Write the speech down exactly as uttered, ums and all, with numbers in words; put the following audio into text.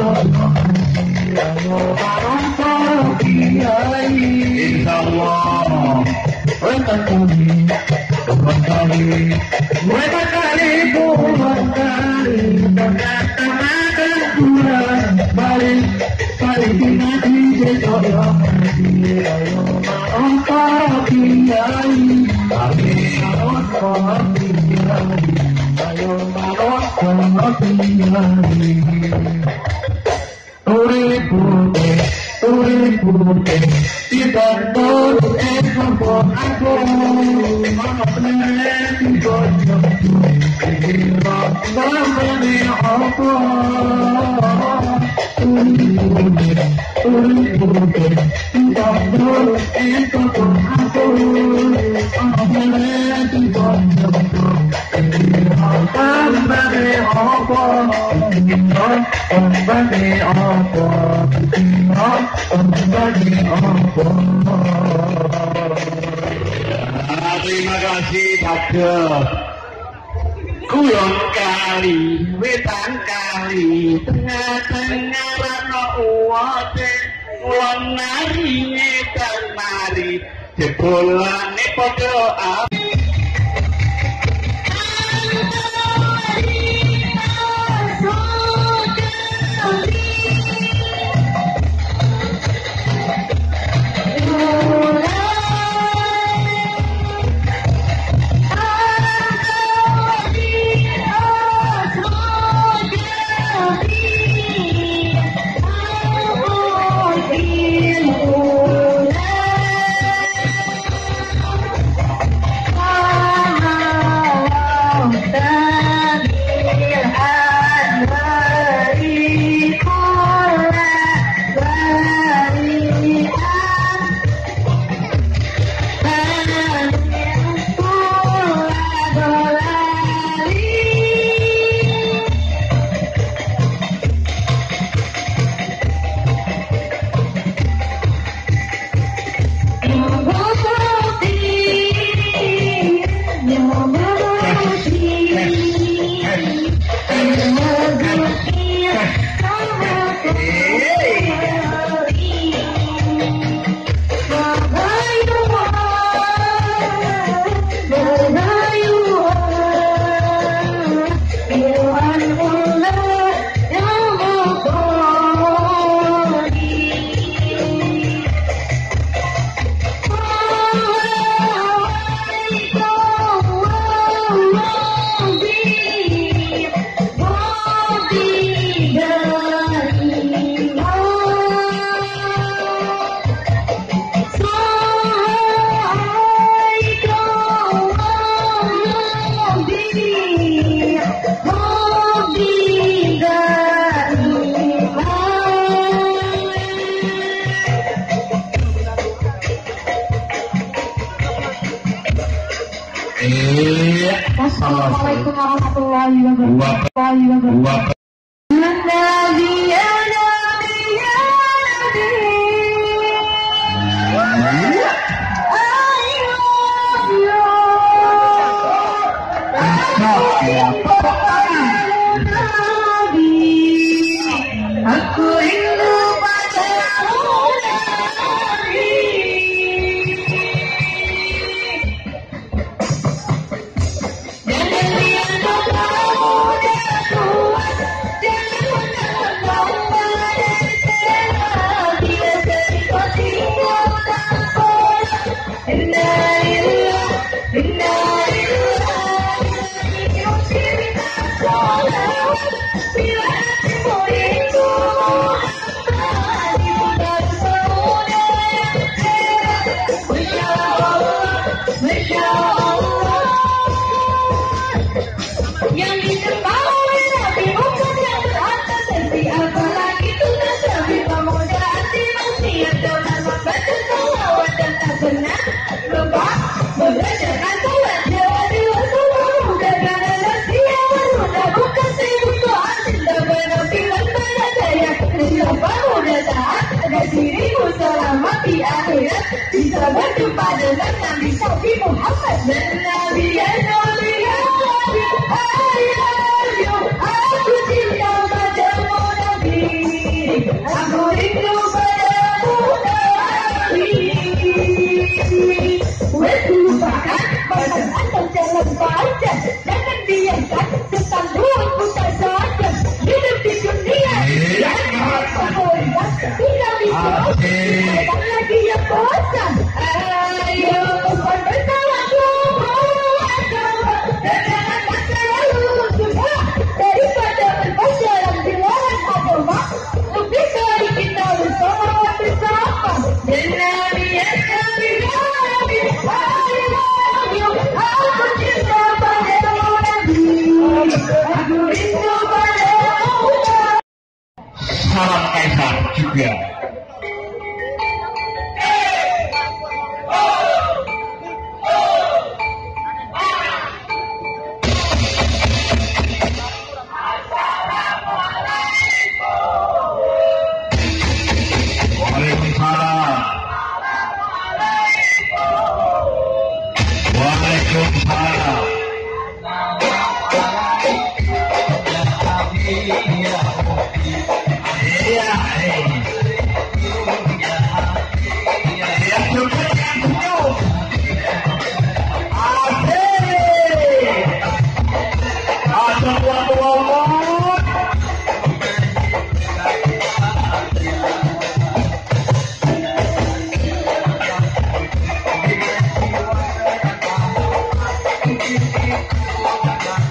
Insyaallah. Berkali, berkali, berkali, berkali, berkata-kata Tuhan balik, balik dinasti sejodoh hati. Ayo maafkan kiai, kami maafkan kiai. Ayo maafkan kiai. Uripuke, uripuke, tidak boleh ekor aku, maafkan bodoh. Tidak boleh apa. Uripuke, uripuke, tidak boleh ekor aku, maafkan bodoh. Kembali apa, kembali apa, kembali apa. Terima kasih pada kulon kali, wetan kali, tengah-tengah rano uwate, kulon nari, ngetan nari, jebulane podo api. Assalamualaikum warahmatullahi wabarakatuh. Aku rindu padamu Nabi. Jangan lihat kamu dah kuat, jangan menangkap pada setelah bila kau tinggal tanpa. Innalillah, innalillah, hidup cinta solawat bila itu dan saudara. Masya Allah, Masya Allah, yang disembah oleh Nabi Muhammad yang teratas nanti apalagi tugas Nabi pemuda hati manusia dengan membaca salawat dan tak pernah lupa mengerjakan salat Jawa di Rasulullah muda karena manusia muda bukan sibuk doa cinta penampilan pada saya siapa muda taat agar dirimu selamat di akhirat bisa berjumpa dengan Nabi Nabi Muhammad dan Nabi ya Nabi ya Nabi ayo aku cinta padamu Nabi. Thank you.